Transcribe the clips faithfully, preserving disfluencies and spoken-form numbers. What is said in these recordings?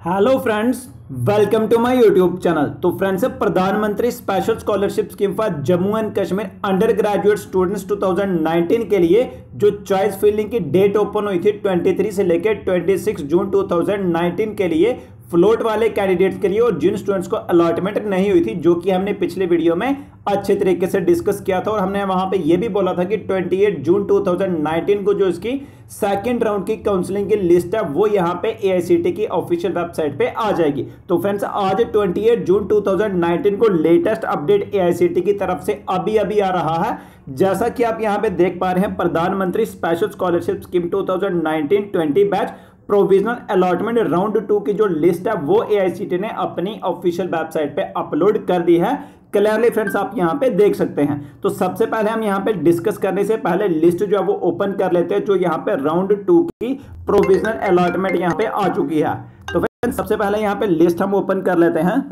Hello friends, welcome to my YouTube channel. तो friends, प्रधानमंत्री special scholarship scheme for Jammu and Kashmir under graduate students दो हज़ार उन्नीस के लिए जो चॉइस फिलिंग की डेट ओपन हुई थी तेईस से लेकर छब्बीस जून दो हज़ार उन्नीस के लिए फ्लोट वाले कैंडिडेट्स के लिए और जिन स्टूडेंट्स को अलॉटमेंट नहीं हुई थी, जो कि हमने पिछले वीडियो में अच्छे तरीके से डिस्कस किया था और हमने वहां पे ये भी बोला था कि अट्ठाईस जून दो हज़ार उन्नीस को जो इसकी सेकंड राउंड की काउंसलिंग की लिस्ट है वो यहाँ पे एआईसीटी की ऑफिशियल वेबसाइट पे आ जाएगी। तो फ्रेंड्स, आज अट्ठाईस जून दो हज़ार उन्नीस को लेटेस्ट अपडेट एआईसीटी की तरफ से अभी अभी आ रहा है। जैसा कि आप यहाँ पे देख पा रहे हैं, प्रधानमंत्री स्पेशल स्कॉलरशिप स्कीम दो हज़ार उन्नीस बीस batch provisional allotment round two की जो लिस्ट है वो एआईसीटी ने अपनी ऑफिशियल वेबसाइट पे अपलोड कर दी है। क्लियरली फ्रेंड्स, आप यहां पे देख सकते हैं। तो सबसे पहले हम यहां पे डिस्कस करने से पहले लिस्ट जो है वो ओपन कर लेते हैं, जो यहां पे राउंड टू की प्रोविजनल अलॉटमेंट यहां पे आ चुकी है। तो फ्रेंड्स, सबसे पहले यहां पे लिस्ट हम ओपन कर लेते हैं।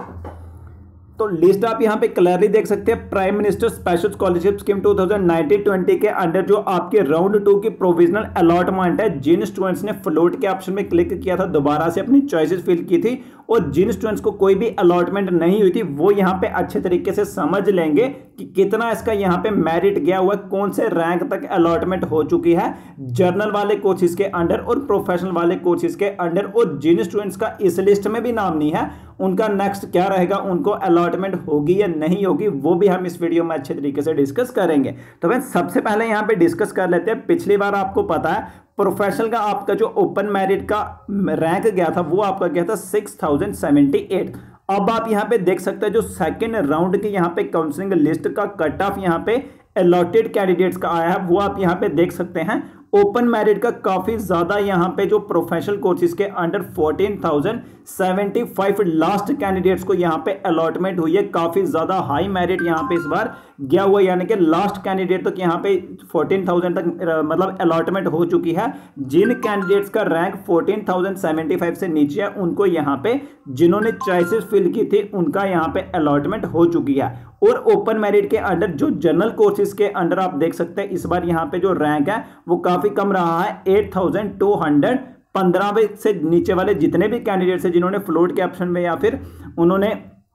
तो लिस्ट आप यहां पे क्लियरली देख सकते हैं। Prime minister special scholarship scheme दो हज़ार उन्नीस बीस के अंडर जो आपके राउंड टू की प्रोविजनल अलॉटमेंट है, जिन स्टूडेंट्स ने फ्लोट के ऑप्शन में क्लिक किया था, दोबारा से अपनी चॉइसेस फिल की थी और जिन स्टूडेंट्स को कोई भी अलॉटमेंट नहीं हुई थी, वो यहां पे अच्छे तरीके से समझ लेंगे कि कितना इसका यहां पे मेरिट गया हुआ है, कौन से रैंक तक अलॉटमेंट हो चुकी है जर्नल वाले कोर्सेज के अंडर और प्रोफेशनल वाले कोर्सेज के अंडर। और जिन स्टूडेंट्स का इस लिस्ट में भी नाम नहीं है, उनका नेक्स्ट क्या रहेगा, उनको अलॉटमेंट होगी या नहीं होगी, वो भी हम इस वीडियो में अच्छे तरीके से डिस्कस करेंगे। तो फ्रेंड्स, सबसे पहले यहां पे डिस्कस कर लेते हैं। पिछली बार आपको पता है प्रोफेशनल का आपका जो ओपन मेरिट का रैंक गया था वो आपका गया था सिक्स थाउजेंड सेवेंटी एट। अब आप यहां पे देख सकते हैं जो सेकंड राउंड की यहां पे काउंसलिंग लिस्ट का कट ऑफ यहां पे अलॉटेड कैंडिडेट्स का आया है, वो आप यहां पे देख सकते हैं। ओपन मेरिट का काफी ज्यादा यहां पे जो प्रोफेशनल कोर्सेज के अंडर चौदह हज़ार पचहत्तर लास्ट कैंडिडेट्स को यहां पे अलॉटमेंट हुई है। काफी ज्यादा हाई मेरिट यहां पे इस बार गया हुआ, यानी कि लास्ट कैंडिडेट तक यहां पे चौदह हज़ार तक मतलब अलॉटमेंट हो चुकी है। जिन कैंडिडेट्स का रैंक चौदह हज़ार पचहत्तर से नीचे है, उनको यहां पे जिन्होंने चॉइसेस फिल की थी उनका यहां पे अलॉटमेंट हो चुकी है। और ओपन मेरिट के अंडर जो जनरल कोर्सेज के अंडर आप देख सकते हैं, इस बार यहां पे जो रैंक है वो काफी कम रहा है। आठ हज़ार दो सौ पंद्रह से नीचे वाले जितने भी कैंडिडेट्स हैं जिन्होंने फ्लोट के ऑप्शन में या फिर उन्होंने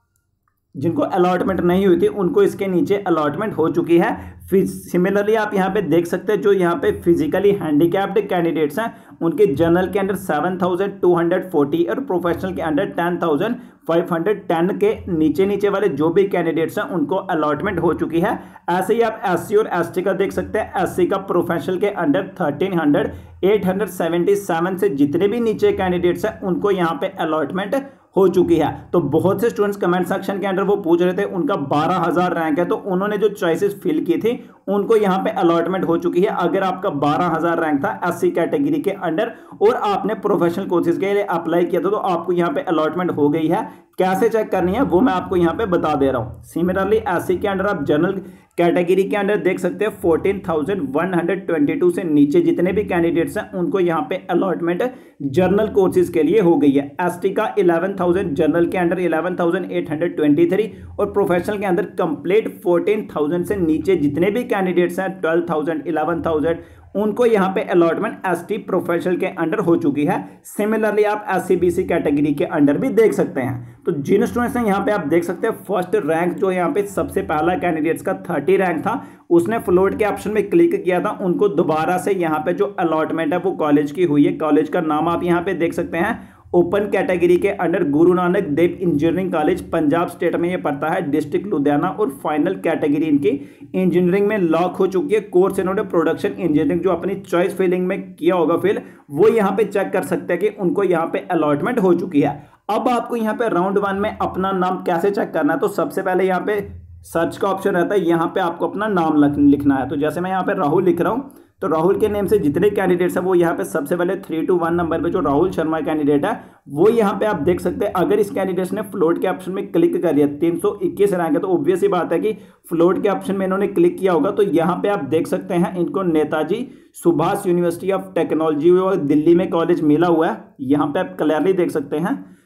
जिनको अलॉटमेंट नहीं हुई थी, उनको इसके नीचे अलॉटमेंट हो चुकी है। सिमिलरली आप यहां पे देख सकते हैं जो यहां पे फिजिकली हैंडीकैप्ड कैंडिडेट्स हैं, उनके जनरल के अंडर सात हज़ार दो सौ चालीस और प्रोफेशनल के अंडर दस हज़ार पाँच सौ दस के नीचे नीचे वाले जो भी कैंडिडेट्स हैं उनको अलॉटमेंट हो चुकी है। ऐसे ही आप एससी और एसटी का देख सकते हैं। एससी का प्रोफेशनल के अंडर तेरह सौ आठ सौ सतहत्तर से जितने भी नीचे कैंडिडेट्स हैं उनको यहां पे अलॉटमेंट हो चुकी है। तो बहुत से स्टूडेंट्स कमेंट सेक्शन के अंदर वो पूछ रहे थे, उनका बारह हज़ार रैंक है, तो उन्होंने जो चॉइसेस फिल की थी उनको यहां पे अलॉटमेंट हो चुकी है। अगर आपका बारह हज़ार रैंक था एससी कैटेगरी के अंडर और आपने प्रोफेशनल कोर्सेज के लिए अप्लाई किया था, तो आपको यहां पे अलॉटमेंट हो गई है। कैसे चेक करनी है वो मैं आपको यहां पे बता दे रहा हूं। सिमिलरली एससी के अंडर आप जनरल कैटेगरी के अंदर देख सकते हैं चौदह हज़ार एक सौ बाईस से नीचे जितने भी कैंडिडेट्स हैं उनको यहां पे अलॉटमेंट जर्नल कोर्सेज के लिए हो गई है। एसटी का ग्यारह हज़ार, जनरल के अंडर ग्यारह हज़ार आठ सौ तेईस और प्रोफेशनल के अंदर कंप्लीट चौदह हज़ार से नीचे जितने भी कैंडिडेट्स हैं बारह हज़ार, ग्यारह हज़ार, उनको यहां पे अलॉटमेंट एसटी प्रोफेशनल के अंडर हो चुकी है। सिमिलरली आप एससी बीसी कैटेगरी के अंडर भी देख सकते हैं। तो जिन स्टूडेंट्स हैं यहां पे आप देख सकते हैं फर्स्ट रैंक जो यहां पे सबसे पहला कैंडिडेट्स का तीस रैंक था, उसने फ्लोट के ऑप्शन में क्लिक किया था, उनको दोबारा से यहां पे जो अलॉटमेंट है वो कॉलेज की हुई है। कॉलेज का नाम आप यहां पे देख सकते हैं। ओपन कैटेगरी के under Guru Nanak Dev engineering college Punjab state में ये पड़ता है, डिस्ट्रिक्ट लुधियाना। और फाइनल कैटेगरी इनकी इंजीनियरिंग में लॉक हो चुकी है। कोर्स इन्होंने प्रोडक्शन इंजीनियरिंग जो अपनी चॉइस फिलिंग में किया होगा फिल, वो यहाँ पे चेक कर सकते हैं कि उनको यहाँ पे अलॉटमेंट हो चुकी है। अब आपको यहाँ पे राउंड वन में अपना नाम कैसे चेक करना है, तो सबसे पहले यहाँ पे सर्च का ऑप्शन रहता है, यहाँ पे आपको अपना नाम लिखना है। तो जैसे मैं यहाँ पे राहुल लिख रहा हूँ, तो राहुल के नेम से जितने कैंडिडेट्स हैं वो यहाँ पे सबसे पहले थ्री टू वन नंबर पे जो राहुल शर्मा कैंडिडेट है वो यहाँ पे आप देख सकते हैं। अगर इस कैंडिडेट्स ने फ्लोट के ऑप्शन में क्लिक कर दिया, तीन सौ इक्कीस रैंक है, तो ऑब्वियस ही बात है कि फ्लोट के ऑप्शन में इन्होंने क्लिक किया होगा। तो यहाँ पे आप देख सकते हैं इनको Netaji Subhas university of technology और दिल्ली में कॉलेज मिला हुआ है, यहाँ पे आप क्लियरली देख सकते हैं।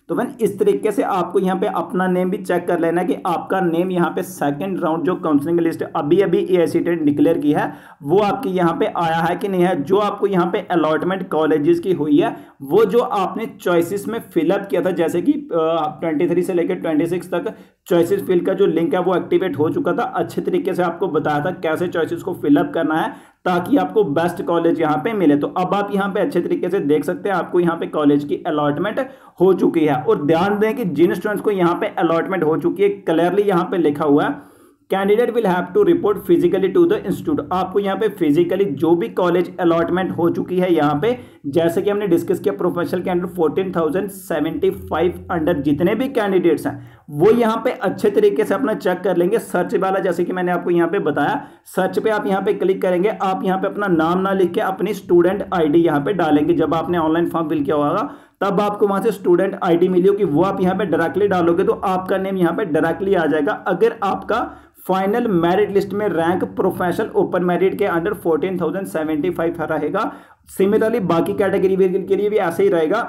तो फ्रेंड इस तरीके से आपको यहाँ पे अपना नेम भी चेक कर लेना कि आपका नेम यहाँ पे सेकंड राउंड जो काउंसलिंग लिस्ट अभी अभी एआईसीटी ने डिक्लेयर की है वो आपकी यहाँ पे आया है कि नहीं है। जो आपको यहाँ पे अलॉटमेंट कॉलेजेस की हुई है वो जो आपने चॉइसेस में फिलअप किया था, जैसे कि तेईस से लेकर छब्बीस तक चॉइसेस फिल का जो लिंक है वो एक्टिवेट हो चुका था। अच्छे तरीके से आपको बताया था कैसे चॉइसेस को फिलअप करना है ताकि आपको बेस्ट कॉलेज यहाँ पे मिले। तो अब आप यहाँ पे अच्छे तरीके से देख सकते हैं आपको यहाँ पे कॉलेज की अलॉटमेंट हो चुकी है। और ध्यान दें कि जिन स्टूडेंट्स को यहाँ पे अलॉटमेंट हो चुकी है क्लियरली यहाँ पे लिखा हुआ है candidate will have to report physically to the institute. आपको यहाँ पे फिजिकली जो भी कॉलेज अलॉटमेंट हो चुकी है यहाँ पे, जैसे कि हमने डिस्कस किया professional candidate fourteen thousand seventy five under जितने भी कैंडिडेट्स हैं वो यहाँ पे अच्छे तरीके से अपना चेक कर लेंगे। सर्च वाला जैसे कि मैंने आपको यहाँ पे बताया, सर्च पे आप यहाँ पे क्लिक करेंगे, आप यहाँ पे अपना नाम ना लिख के अपनी स्टूडेंट आईडी यहाँ पे डालेंगे। जब आपने ऑनलाइन फॉर्म फिल किया होगा तब आपको वहां से स्टूडेंट आईडी मिली होगी, वो आप यहाँ पे डायरेक्टली डालोगे तो आपका नेम यहाँ पे डायरेक्टली आ जाएगा। अगर आपका फाइनल मेरिट लिस्ट में रैंक प्रोफेशनल ओपन मेरिट के under fourteen thousand seventy five रहेगा, सिमिलरली बाकी कैटेगरी के लिए भी ऐसे ही रहेगा।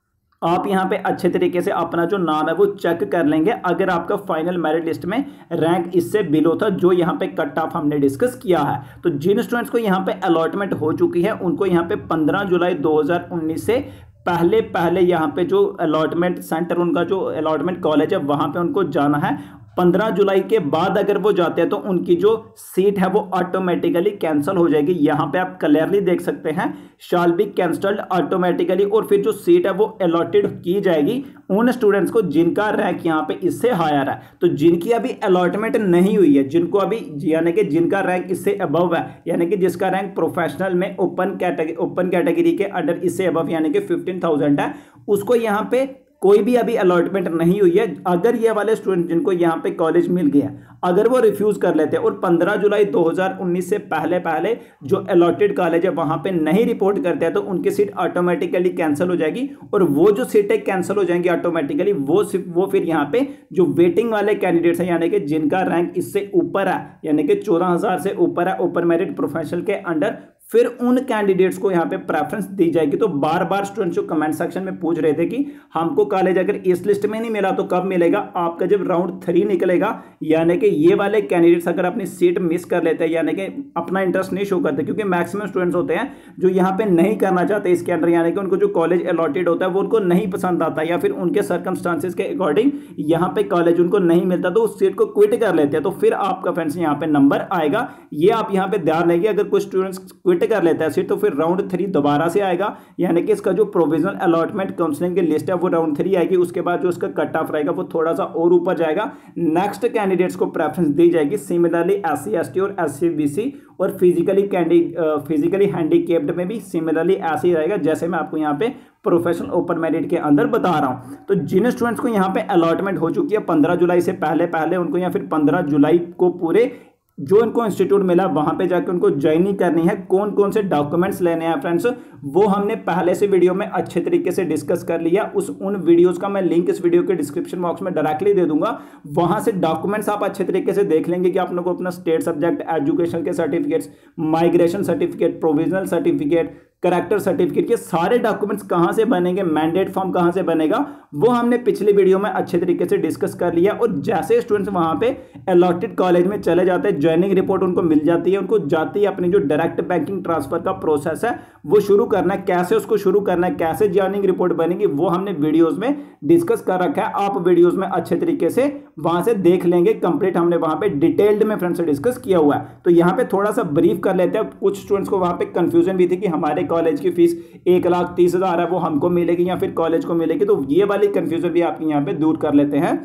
आप यहाँ पे अच्छे तरीके से अपना जो नाम है वो चेक कर लेंगे अगर आपका फाइनल मेरिट लिस्ट में रैंक इससे बिलो था जो यहाँ पे कट ऑफ हमने डिस्कस किया है। तो जिन स्टूडेंट्स को यहाँ पे अलॉटमेंट हो चुकी है उनको यहाँ पे पंद्रह जुलाई दो हज़ार उन्नीस से पहले पहले यहाँ पे जो अलॉटमेंट सेंटर उनका जो अलॉटमेंट कॉलेज है वहाँ पे उनको जाना है। पंद्रह जुलाई के बाद अगर वो जाते हैं तो उनकी जो सीट है वो ऑटोमेटिकली कैंसिल हो जाएगी। यहाँ पे आप क्लियरली देख सकते हैं शाल बी कैंसल्ड ऑटोमेटिकली, और फिर जो सीट है वो अलॉटेड की जाएगी उन स्टूडेंट्स को जिनका रैंक यहाँ पे इससे हायर है। तो जिनकी अभी अलॉटमेंट नहीं हुई है, जिनको अभी यानी कि जिनका रैंक इससे अबव है, यानी कि जिसका रैंक प्रोफेशनल में ओपन कैटेगरी ओपन कैटेगरी के अंडर इससे अबव यानी कि फिफ्टीन थाउजेंड है, उसको यहाँ पे कोई भी अभी अलॉटमेंट नहीं हुई है। अगर ये वाले स्टूडेंट जिनको यहाँ पे कॉलेज मिल गया अगर वो रिफ्यूज कर लेते हैं और पंद्रह जुलाई दो हज़ार उन्नीस से पहले पहले जो अलॉटेड कॉलेज है वहां पे नहीं रिपोर्ट करते हैं तो उनकी सीट ऑटोमेटिकली कैंसिल हो जाएगी। और वो जो सीटें कैंसिल हो जाएंगी ऑटोमेटिकली वो वो फिर यहाँ पे जो वेटिंग वाले कैंडिडेट्स हैं यानी कि जिनका रैंक इससे ऊपर है यानी कि चौदह हजार से ऊपर है ओपन मेरिट प्रोफेशनल के अंडर, फिर उन कैंडिडेट्स को यहाँ पे प्रेफरेंस दी जाएगी। तो बार बार स्टूडेंट्स जो कमेंट सेक्शन में पूछ रहे थे कि हमको कॉलेज अगर इस लिस्ट में नहीं मिला तो कब मिलेगा, आपका जब राउंड थ्री निकलेगा यानी कि ये वाले कैंडिडेट्स अगर अपनी सीट मिस कर लेते हैं यानी कि अपना इंटरेस्ट नहीं शो करते, क्योंकि मैक्सिमम स्टूडेंट्स होते हैं जो यहाँ पे नहीं करना चाहते इसके अंदर, यानी कि उनको जो कॉलेज अलॉटेड होता है वो उनको नहीं पसंद आता या फिर उनके सर्कमस्टांसिस के अकॉर्डिंग यहाँ पे कॉलेज उनको नहीं मिलता तो उस सीट को क्विट कर लेते हैं। तो फिर आपका फ्रेंड्स यहाँ पे नंबर आएगा, ये आप यहाँ पे ध्यान रखिए। अगर कुछ स्टूडेंट्स क्विट कर लेता है सीट तो फिर राउंड थ्री दोबारा से आएगा, यानी कि इसका जो प्रोविजनल अलॉटमेंट काउंसलिंग की लिस्ट है वो राउंड थ्री आएगी। उसके बाद जो उसका कट ऑफ रहेगा वो थोड़ा सा और ऊपर जाएगा, नेक्स्ट कैंडिडेट्स को प्रेफरेंस दी जाएगी। Similarly S C S T और एस सी बी सी और फिजिकली कैंडी फिजिकली हैंडीकेप्ड में भी सिमिलरली ऐसे ही रहेगा जैसे मैं आपको यहाँ पे प्रोफेशनल ओपन मेरिट के अंदर बता रहा हूं। तो जिन स्टूडेंट्स को यहाँ पे अलॉटमेंट हो चुकी है पंद्रह जुलाई से पहले पहले उनको या फिर पंद्रह जुलाई को पूरे जो इनको इंस्टीट्यूट मिला वहां पे जाकर उनको ज्वाइनिंग करनी है, कौन कौन से डॉक्यूमेंट्स लेने हैं फ्रेंड्स वो हमने पहले से वीडियो में अच्छे तरीके से डिस्कस कर लिया। उस उन वीडियोस का मैं लिंक इस वीडियो के डिस्क्रिप्शन बॉक्स में डायरेक्टली दे दूंगा, वहां से डॉक्यूमेंट्स आप अच्छे तरीके से देख लेंगे कि आप लोगों को अपना स्टेट सब्जेक्ट एजुकेशन के certificates, migration certificate, provisional certificate, character certificate, ये सारे डॉक्यूमेंट्स कहां से बनेंगे, मैंडेट फॉर्म कहां से बनेगा वो हमने पिछली वीडियो में अच्छे तरीके से डिस्कस कर लिया। और जैसे स्टूडेंट्स वहां पे अलॉटेड कॉलेज में चले जाते हैं, ज्वाइनिंग रिपोर्ट उनको मिल जाती है, उनको जाती है अपनी जो डायरेक्ट बैंकिंग ट्रांसफर का प्रोसेस है वो शुरू करना है, कैसे उसको शुरू करना है, कैसे ज्वाइनिंग रिपोर्ट बनेगी वो हमने वीडियोज में डिस्कस कर रखा है। आप वीडियोज में अच्छे तरीके से वहां से देख लेंगे, कंप्लीट हमने वहां पे डिटेल्ड में फ्रेंड्स से डिस्कस किया हुआ है। तो यहाँ पे थोड़ा सा ब्रीफ कर लेते हैं। कुछ स्टूडेंट्स को वहां पे कंफ्यूजन भी थी कि हमारे कॉलेज की फीस एक लाख तीस हजार है वो हमको मिलेगी या फिर कॉलेज को मिलेगी, तो ये वाली कंफ्यूजन भी आपके यहाँ पे दूर कर लेते हैं।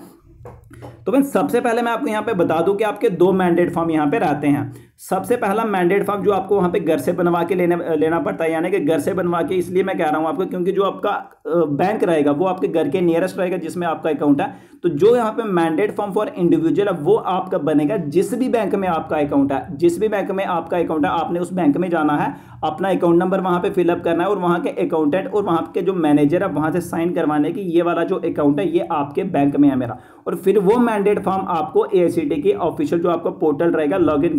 तो फ्रेंड्स सबसे पहले मैं आपको यहाँ पे बता दूं कि आपके दो मैंडेट फॉर्म यहाँ पे रहते हैं। सबसे पहला मैंडेट फॉर्म जो आपको वहाँ पे घर से बनवा के लेने लेना पड़ता है, यानी कि घर से बनवा के इसलिए मैं कह रहा हूँ आपको क्योंकि जो आपका बैंक रहेगा वो आपके घर के नियरेस्ट रहेगा जिसमें आपका अकाउंट है। तो जो यहाँ पे मैंडेट फॉर्म फॉर इंडिविजुअल है वो आपका बनेगा जिस भी बैंक में आपका अकाउंट है, जिस भी बैंक में आपका अकाउंट है आपने उस बैंक में जाना है, अपना अकाउंट नंबर वहाँ पे फिलअप करना है और वहाँ के अकाउंटेंट और वहाँ के जो मैनेजर है वहाँ से साइन करवाने की ये वाला जो अकाउंट है ये आपके बैंक में है मेरा। और फिर वो मैंडेट फॉर्म आपको एआईसीटी की ऑफिशियल जो आपका पोर्टल रहेगा लॉग इन करके वहाँ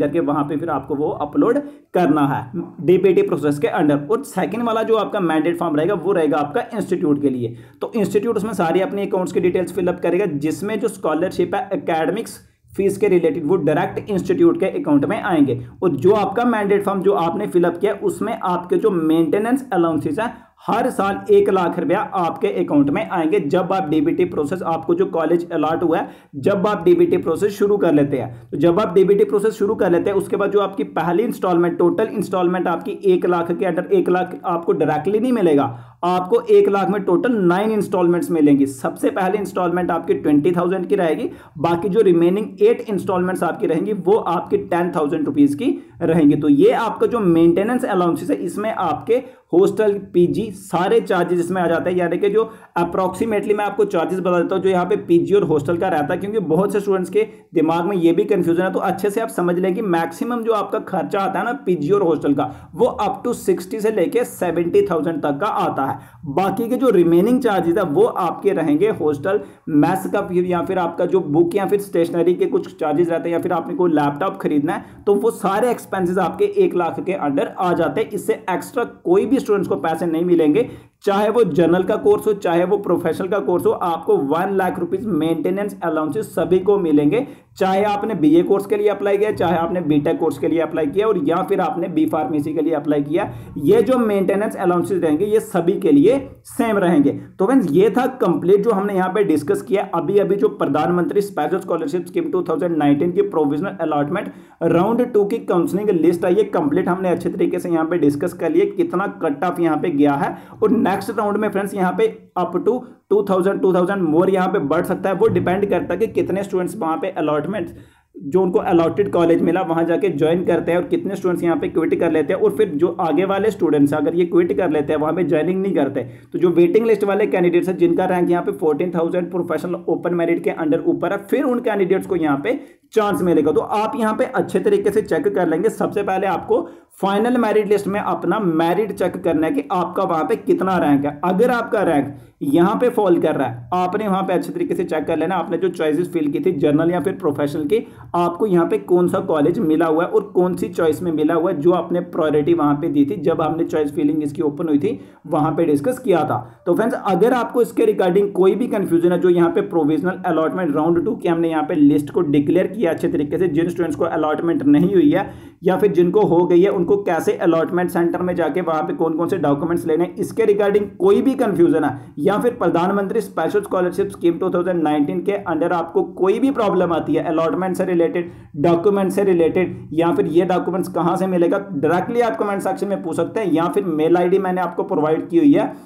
पे फिर आपको वो अपलोड करना है डीबीटी प्रोसेस के अंडर। और सेकंड वाला जो आपका मैंडेट फॉर्म रहेगा वो रहेगा आपका इंस्टीट्यूट के लिए। तो इंस्टीट्यूट उसमें सारी अपनी अकाउंट्स की डिटेल्स फिलअप करेगा, जिसमें जो स्कॉलरशिप है एकेडमिक्स फीस के रिलेटेड वो डायरेक्ट इंस्टीट्यूट के अकाउंट में आएंगे। और जो आपका मैंडेट फॉर्म जो आपने फिलअप किया उसमें आपके जो मेंटेनेंस अलाउंसेस है हर साल एक लाख रुपया आपके अकाउंट में आएंगे जब आप डीबीटी प्रोसेस, आपको जो कॉलेज अलॉट हुआ है जब आप डीबीटी प्रोसेस शुरू कर लेते हैं। तो जब आप डीबीटी प्रोसेस शुरू कर लेते हैं उसके बाद जो आपकी पहली इंस्टॉलमेंट, टोटल इंस्टॉलमेंट आपकी एक लाख के अंडर, एक लाख आपको डायरेक्टली नहीं मिलेगा, आपको एक लाख में टोटल नाइन इंस्टॉलमेंट्स मिलेंगी। सबसे पहले इंस्टॉलमेंट आपकी ट्वेंटी थाउजेंड की रहेगी, बाकी जो रिमेनिंग एट इंस्टॉलमेंट्स आपकी रहेंगी वो आपकी टेन थाउजेंड रुपीज की रहेंगी। तो ये आपका जो मेंटेनेंस अलाउंसेस है इसमें आपके हॉस्टल, पीजी सारे चार्जेस इसमें आ जाते हैं। यानी कि जो अप्रॉक्सीमेटली मैं आपको चार्जेस बता देता हूँ जो यहाँ पे पीजी और हॉस्टल का रहता है, क्योंकि बहुत से स्टूडेंट्स के दिमाग में ये भी कंफ्यूजन है। तो अच्छे से आप समझ लें कि मैक्सिमम जो आपका खर्चा आता है ना पीजी और हॉस्टल का वो अप टू सिक्सटी से लेके सेवेंटी थाउजेंड तक का आता है। बाकी के जो रिमेनिंग चार्जेस है वो आपके रहेंगे हॉस्टल, मैस का, या फिर आपका जो बुक या फिर स्टेशनरी के कुछ चार्जेस रहते हैं, या फिर आपने कोई लैपटॉप खरीदना है तो वो सारे एक्सपेंसेस आपके एक लाख के अंडर आ जाते हैं। इससे एक्स्ट्रा कोई भी स्टूडेंट्स को पैसे नहीं मिलेंगे, चाहे वो जनरल का कोर्स हो चाहे वो प्रोफेशनल का कोर्स हो। आपको one lakh rupees maintenance allowances सभी को मिलेंगे, चाहे आपने बीए कोर्स के लिए अप्लाई किया, चाहे आपने बीटेक कोर्स के लिए अप्लाई किया और या फिर आपने बी फार्मेसी के लिए अप्लाई किया। ये जो मेंटेनेंस अलाउंसेस रहेंगे ये सभी के लिए सेम रहेंगे। तो फ्रेंड्स ये था कंप्लीट जो हमने यहाँ पे डिस्कस किया। अभी अभी जो प्रधानमंत्री special scholarship scheme two thousand nineteen की प्रोविजनल अलॉटमेंट राउंड टू की काउंसलिंग लिस्ट आई है, कंप्लीट हमने अच्छे तरीके से यहाँ पे डिस्कस कर लिया कितना कट ऑफ यहाँ पे गया है। और नेक्स्ट राउंड में फ्रेंड्स यहाँ पे up to two thousand two thousand more यहाँ पे बढ़ सकता है। वो डिपेंड करता है कि कितने स्टूडेंट्स वहाँ पे अलॉटमेंट जो उनको अलॉटेड कॉलेज मिला वहां जाके ज्वाइन करते हैं और कितने स्टूडेंट्स यहाँ पे क्विट कर लेते हैं। और फिर जो आगे वाले स्टूडेंट्स अगर ये क्विट कर लेते हैं वहां पे ज्वाइनिंग नहीं करते, तो जो वेटिंग लिस्ट वाले कैंडिडेट्स हैं जिनका रैंक यहाँ पे fourteen thousand professional open merit के अंडर ऊपर है, फिर उन कैंडिडेट्स को यहाँ पे चांस मिलेगा। तो आप यहाँ पे अच्छे तरीके से चेक कर लेंगे। सबसे पहले आपको फाइनल मेरिट लिस्ट में अपना मेरिट चेक करना है कि आपका वहां पे कितना रैंक है। अगर आपका रैंक यहाँ पे फॉल कर रहा है, आपने वहां पे अच्छे तरीके से चेक कर लेना, आपने जो चॉइसेस फिल की थी जनरल या फिर प्रोफेशनल की, आपको यहाँ पे कौन सा कॉलेज मिला हुआ है और कौन सी चॉइस में मिला हुआ है, जो आपने प्रायोरिटी वहां पे दी थी जब आपने चॉइस फिलिंग इसकी ओपन हुई थी वहां पे डिस्कस किया था। तो फ्रेंड्स अगर आपको इसके रिगार्डिंग कोई भी कंफ्यूजन है, जो यहाँ पे प्रोविजनल अलॉटमेंट राउंड टू की हमने यहाँ पे लिस्ट को डिक्लेयर किया अच्छे तरीके से, जिन स्टूडेंट्स को अलॉटमेंट नहीं हुई है या फिर जिनको हो गई है उनको कैसे अलॉटमेंट सेंटर में जाके वहां पे कौन कौन से डॉक्यूमेंट्स लेने, इसके रिगार्डिंग कोई भी कंफ्यूजन है या फिर प्रधानमंत्री special scholarship scheme two thousand nineteen के अंडर आपको कोई भी प्रॉब्लम आती है अलॉटमेंट से रिलेटेड, डॉक्यूमेंट से रिलेटेड, या फिर ये डॉक्यूमेंट्स कहां से मिलेगा, डायरेक्टली आप कमेंट सेक्शन में पूछ सकते हैं, या फिर मेल आईडी मैंने आपको प्रोवाइड की हुई है,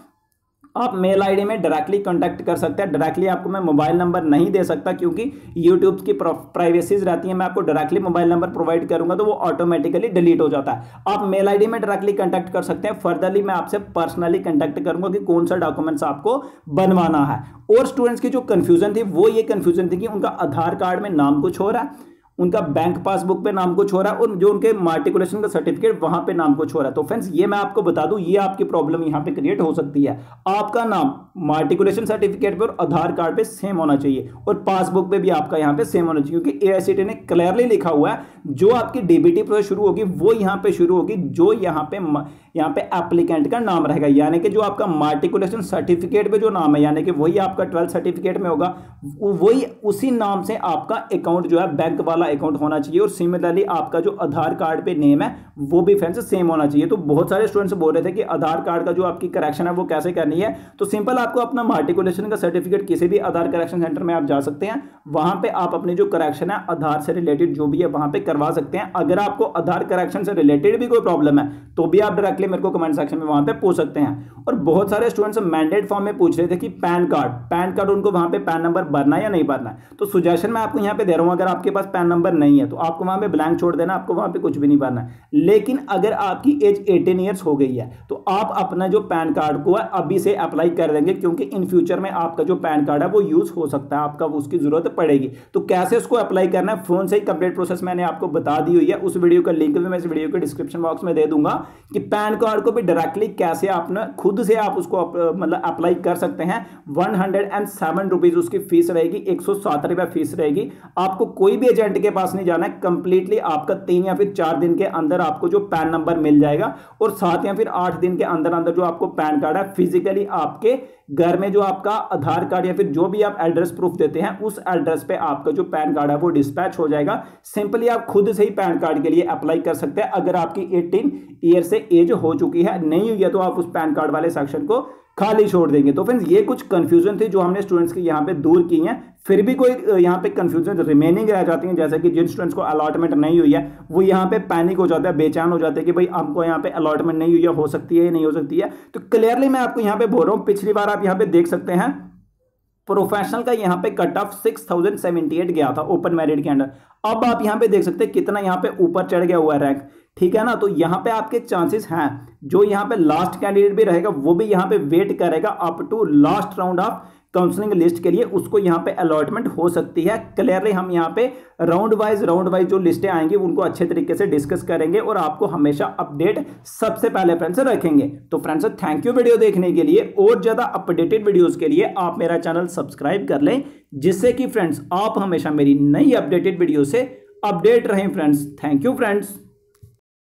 आप मेल आईडी में डायरेक्टली कांटेक्ट कर सकते हैं। डायरेक्टली आपको मैं मोबाइल नंबर नहीं दे सकता क्योंकि यूट्यूब की प्राइवेसीज रहती है, मैं आपको डायरेक्टली मोबाइल नंबर प्रोवाइड करूंगा तो वो ऑटोमेटिकली डिलीट हो जाता है। आप मेल आईडी में डायरेक्टली कांटेक्ट कर सकते हैं। फर्दरली मैं आपसे पर्सनली कांटेक्ट करूंगा कि कौन सा डॉक्यूमेंट्स आपको बनवाना है। और स्टूडेंट्स की जो कंफ्यूजन थी वो ये कंफ्यूजन थी कि उनका आधार कार्ड में नाम कुछ हो रहा है, उनका बैंक पासबुक पे नाम कुछ हो रहा है और जो उनके मार्टिकुलेशन का सर्टिफिकेट वहां पे नाम कुछ हो रहा है। तो फ्रेंड्स ये मैं आपको बता दूं, ये आपकी प्रॉब्लम यहां पे क्रिएट हो सकती है। आपका नाम मार्टिकुलेशन सर्टिफिकेट पे और आधार कार्ड पे सेम होना चाहिए और पासबुक पे भी आपका यहां पे सेम होना चाहिए, क्योंकि एआईसीटी ने क्लियरली लिखा हुआ है जो आपकी डीबीटी प्रोसेस शुरू होगी वो यहां पे शुरू होगी जो यहां पे यहाँ पे एप्लीकेंट का नाम रहेगा, यानी कि जो आपका मार्टिकुलेशन सर्टिफिकेट पे जो नाम है यानी कि वही आपका ट्वेल्थ सर्टिफिकेट में होगा, वही उसी नाम से आपका अकाउंट जो है बैंक वाला अकाउंट होना चाहिए। और सिमिलरली आपका जो आधार कार्ड पे नेम है वो भी फ्रेंड्स सेम होना चाहिए। तो बहुत सारे स्टूडेंट्स बोल रहे थे कि आधार कार्ड का जो आपकी करेक्शन है वो कैसे करनी है, तो सिंपल आपको अपना मार्टिकुलेशन का सर्टिफिकेट किसी भी आधार करेक्शन सेंटर में आप जा सकते हैं, वहां पे आप अपनी जो करेक्शन है आधार से रिलेटेड जो भी है वहां पे करवा सकते हैं। अगर आपको आधार करेक्शन से रिलेटेड भी कोई प्रॉब्लम है तो भी आप डायरेक्टली मेरे को कमेंट सेक्शन में वहां पे पूछ सकते हैं। और बहुत सारे स्टूडेंट्स मैंडेट फॉर्म में पूछ रहे थे कि पैन कार्ड पैन कार्ड उनको वहां पे पैन नंबर भरना है या नहीं भरना है। तो सुजेशन मैं आपको यहाँ पे दे रहा हूं, अगर आपके पास पैन नंबर नहीं है तो आपको वहां पे ब्लैंक छोड़ देना, आपको वहां पे कुछ भी नहीं भरना है। लेकिन अगर आपकी एज एटीन ईयर्स हो गई है तो आप अपना जो पैन कार्ड को है अभी से अप्लाई कर देंगे, क्योंकि इन फ्यूचर में आपका जो पैन कार्ड है वो यूज हो सकता है, आपका उसकी जरूरत पड़ेगी। तो कैसे उसको अप्लाई करना है, फोन से ही कंप्लीट प्रोसेस मैंने आपको बता दी हुई है। उस वीडियो का लिंक भी मैं इस वीडियो के डिस्क्रिप्शन बॉक्स में दे दूंगा कि पैन कार्ड को भी डायरेक्टली कैसे आपने खुद से आप उसको मतलब अप्लाई कर सकते हैं। One hundred and seven rupees उसकी फीस रहेगी, एक सौ सात रुपया फीस रहेगी। आपको कोई भी एजेंट के पास नहीं जाना है, कंप्लीटली आपका तीन या फिर चार दिन के अंदर आपको जो पैन नंबर मिल जाएगा और सात या फिर आठ दिन के अंदर अंदर जो आपको पैन कार्ड है फिजिकली आपके घर में जो आपका आधार कार्ड या फिर जो भी आप एड्रेस प्रूफ देते हैं उस एड्रेस पे आपका जो पैन कार्ड है वो डिस्पैच हो जाएगा। सिंपली आप खुद से ही पैन कार्ड के लिए अप्लाई कर सकते हैं अगर आपकी अठारह ईयर से एज हो चुकी है। नहीं हुई है तो आप उस पैन कार्ड वाले सेक्शन को खाली छोड़ देंगे। तो फ्रेंड्स ये कुछ कंफ्यूजन थी जो हमने स्टूडेंट्स की यहाँ पे दूर की हैं। फिर भी कोई यहाँ पे कंफ्यूजन रिमेनिंग रह जाती है, जैसे कि जिन स्टूडेंट्स को अलॉटमेंट नहीं हुई है वो यहाँ पे पैनिक हो जाता है, बेचैन हो जाते हैं कि भाई हमको यहाँ पे अलॉटमेंट नहीं हुई है, हो सकती है नहीं हो सकती है। तो क्लियरली मैं आपको यहाँ पे बोल रहा हूँ, पिछली बार आप यहाँ पे देख सकते हैं प्रोफेशनल का यहाँ पे cut off six thousand seventy eight गया था ओपन मेरिट के अंडर। अब आप यहाँ पे देख सकते हैं कितना यहाँ पे ऊपर चढ़ गया हुआ है रैंक, ठीक है ना। तो यहाँ पे आपके चांसेस हैं, जो यहाँ पे लास्ट कैंडिडेट भी रहेगा वो भी यहाँ पे वेट करेगा up to last round of counselling list के लिए, उसको यहाँ पे अलॉटमेंट हो सकती है। क्लियरली हम यहाँ पे राउंड वाइज राउंड वाइज जो लिस्टें आएंगी उनको अच्छे तरीके से डिस्कस करेंगे और आपको हमेशा अपडेट सबसे पहले फ्रेंड्स रखेंगे। तो फ्रेंड्स थैंक यू वीडियो देखने के लिए। और ज्यादा अपडेटेड वीडियोस के लिए आप मेरा चैनल सब्सक्राइब कर लें, जिससे कि फ्रेंड्स आप हमेशा मेरी नई अपडेटेड वीडियो से अपडेट रहें फ्रेंड्स। Thank you friends.